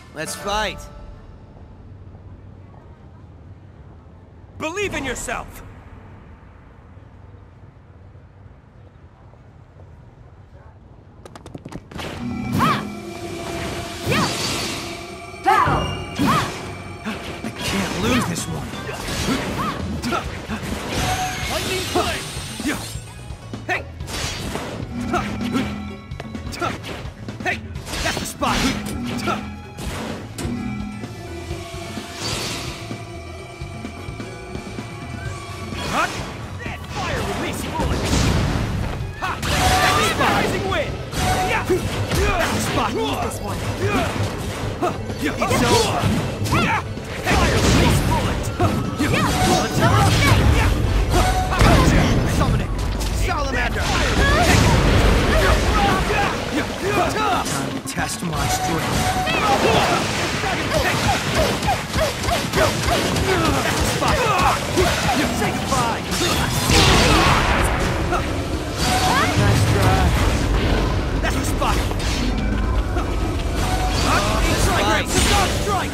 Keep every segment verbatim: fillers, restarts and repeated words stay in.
Let's fight. Believe in yourself! I can't lose this one. Lightning blade! Hey! Hey, that's the spot. Hot! That fire release bullet! Ha! That's the spot! Rising wind! Yeah! That's the spot. This one. It's over. Yeah! Fire release bullet! Summoning. Salamander. Time to test my strength. Say goodbye. Nice try. That's the spot. Strike rate! Stop strike!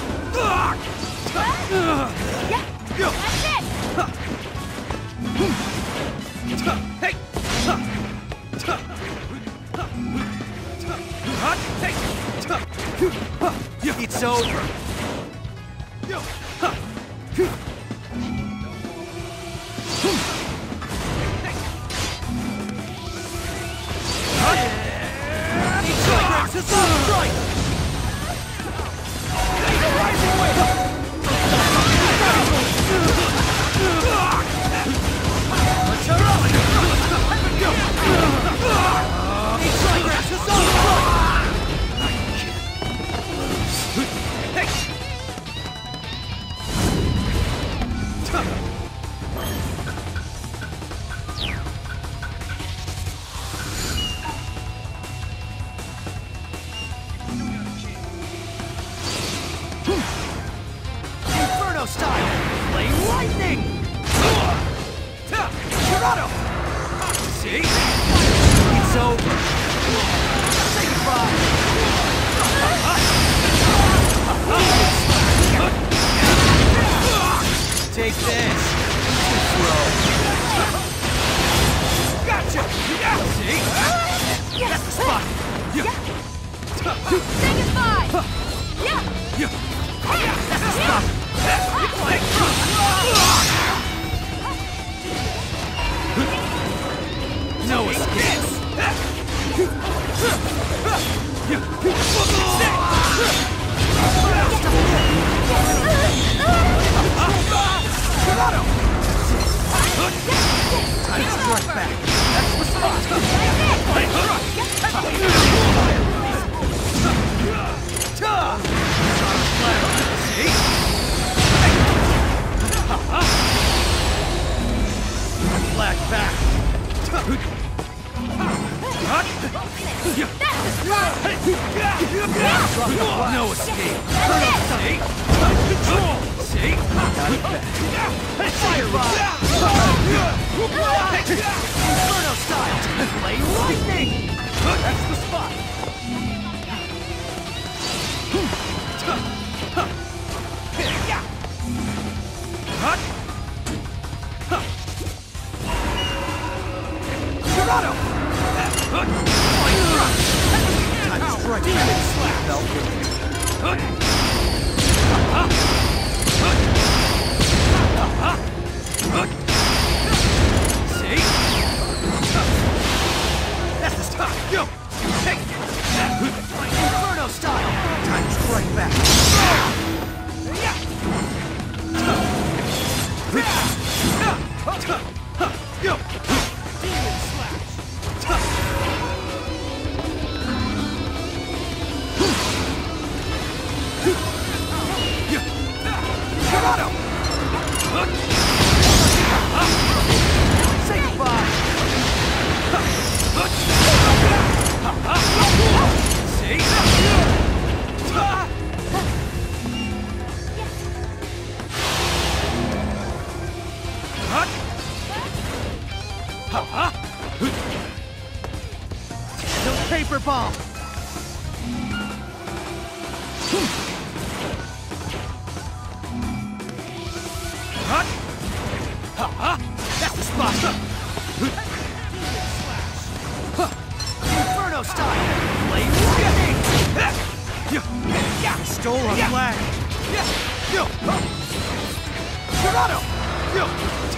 Hey! Hot! Hey! It's over. Strike rate! Stop strike! Rising wind! Inferno style. Flame lightning. Toronto! See? It's over. Say goodbye. Take this. Too slow. Gotcha! Yeah. See? That's the spot. Say goodbye! Yeah! That's the spot. No escape. Time to strike back. That's the spot. Black back. No escape. Control! See? Got it back. Fire rod. Inferno style. Play lightning. That's the spot! Hot! Toronto! Time to strike back. Felt good. See? That's the stop. Yo! Hey! Inferno style. Time to strike back. Yo! Demon slash! Toronto! Say goodbye. See? Hot! No paper bomb. Hut! Ha ha! That's the spot! Inferno style! Blade lightning! Yeah! Stole our Yeah. flag! Yeah! Yo! Dorado! Yo!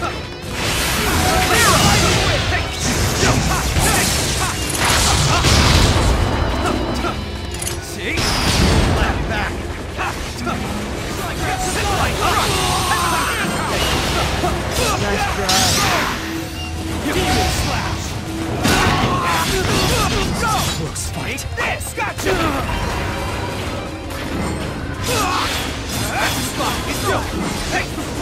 Hey! Yo! Ha! Hey! Ha! See? Left back! Nice try! Demon slash! Go! Close fight! Take this! Gotcha! That's the spot! It's go! Hey!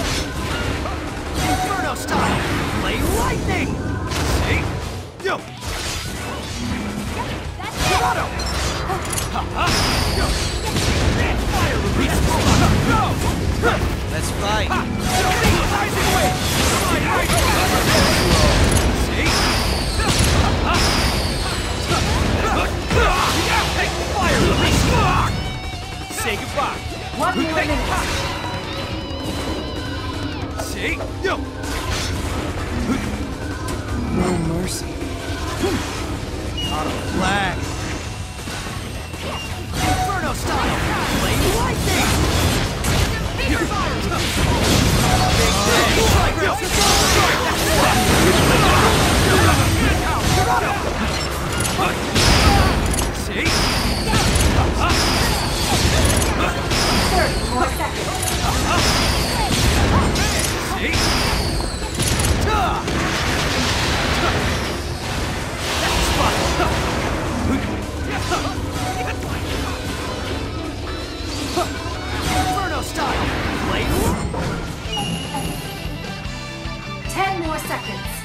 Inferno style! Blade lightning! See? Yo! Dorado! Ha-ha! Yo! That fire release! Go! Let's fight! Ha! Rising wind! Come on, right! See? Ha-ha! Take the fire release! Say goodbye! One more minute. See? Yo! No mercy. Out of flag. Inferno style! Blade lightning! Finger fire. See? thirty more seconds. See? Inferno style! Blade Ten more seconds.